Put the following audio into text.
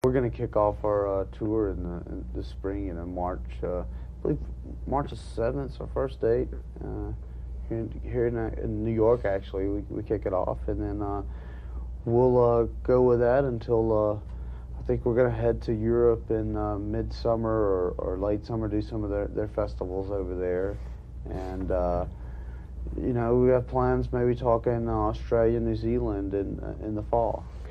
We're going to kick off our tour in the spring, March. I believe March the 7th is our first date. Here in New York, actually, we kick it off, and then we'll go with that until I think we're going to head to Europe in midsummer or late summer, do some of their festivals over there, and we have plans maybe talking Australia, New Zealand in the fall.